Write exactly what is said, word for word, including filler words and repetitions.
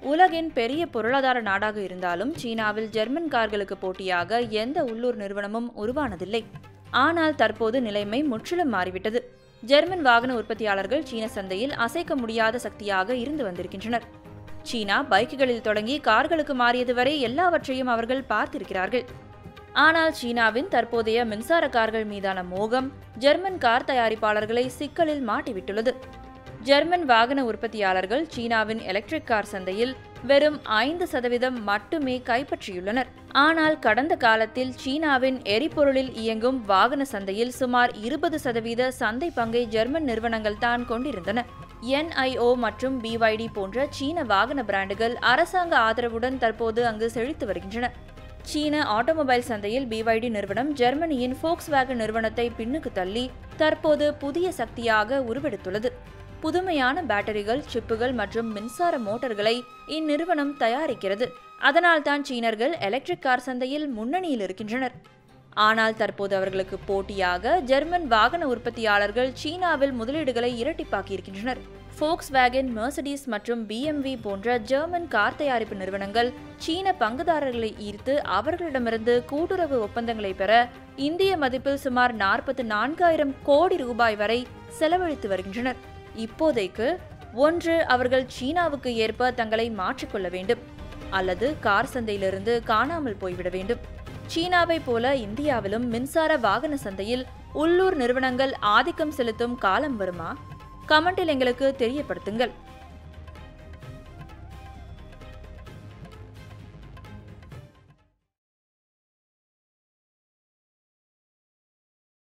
உலகின் பெரிய பொருளாதார நாடாக இருந்தாலும் சீனாவில் ஜெர்மன் கார்களுக்கு போட்டியாக எந்த உள்ளூர் நிறுவனமும் உருவானதில்லை. ஆனால் தற்போது நிலைமை முற்றிலும் மாறிவிட்டது. ஜெர்மன் வாகன உற்பத்தியாளர்கள் சீன சந்தையில் அசைக்க முடியாத சக்தியாக இருந்து வந்திருக்கின்றனர். சீனா பைக்குகளில் தொடங்கி கார்களுக்கு மாறியது வரை எல்லாவற்றையும் அவர்கள் பார்த்திருக்கிறார்கள். ஆனால் சீனாவின் தற்போதைய மின்சார கார்கள் மீதான மோகம் ஜெர்மன் கார் தயாரிப்பாளர்களை சிக்கலில் மாட்டிவிட்டுள்ளது. ஜெர்மன் வாகன உற்பத்தியாளர்கள் சீனாவின் எலக்ட்ரிக் கார் சந்தையில் வெறும் ஐந்து சதவீதம் மட்டுமே கைப்பற்றியுள்ளனர். ஆனால் கடந்த காலத்தில் சீனாவின் எரிபொருளில் இயங்கும் வாகன சந்தையில் சுமார் இருபது சதவீத சந்தை பங்கை ஜெர்மன் நிறுவனங்கள் தான் கொண்டிருந்தன. என் ஐ ஓ மற்றும் பி ஒய் டி போன்ற சீன வாகன பிராண்டுகள் அரசாங்க ஆதரவுடன் தற்போது அங்கு செழித்து வருகின்றன. சீன ஆட்டோமொபைல் சந்தையில் பி ஒய் டி நிறுவனம் ஜெர்மனியின் ஃபோக்ஸ்வேகன் நிறுவனத்தை பின்னுக்கு தள்ளி தற்போது புதிய சக்தியாக உருவெடுத்துள்ளது. புதுமையான பேட்டரிகள், சிப்புகள் மற்றும் மின்சார மோட்டார்களை இந்நிறுவனம் தயாரிக்கிறது. அதனால்தான் சீனர்கள் எலக்ட்ரிக் கார் சந்தையில் முன்னணியில் இருக்கின்றனர். ஆனால் தற்போது அவர்களுக்கு போட்டியாக ஜெர்மன் வாகன உற்பத்தியாளர்கள் சீனாவில் முதலீடுகளை இரட்டிப்பாக்கியிருக்கின்றனர். ஃபோக்ஸ்வேகன், மெர்சிடிஸ் மற்றும் பி எம் வி போன்ற ஜெர்மன் கார் தயாரிப்பு நிறுவனங்கள் சீன பங்குதாரர்களை ஈர்த்து அவர்களிடமிருந்து கூட்டுறவு ஒப்பந்தங்களை பெற இந்திய மதிப்பில் சுமார் நாற்பத்தி நான்காயிரம் கோடி ரூபாய் வரை செலவழித்து வருகின்றனர். இப்போதைக்கு ஒன்று, அவர்கள் சீனாவுக்கு ஏற்ப தங்களை மாற்றிக்கொள்ள வேண்டும், அல்லது கார் சந்தையிலிருந்து காணாமல் போய்விட வேண்டும். சீனாவை போல இந்தியாவிலும் மின்சார வாகன சந்தையில் உள்ளூர் நிறுவனங்கள் ஆதிக்கம் செலுத்தும் காலம் வருமா? கமெண்டில் எங்களுக்கு தெரியப்படுத்துங்கள்.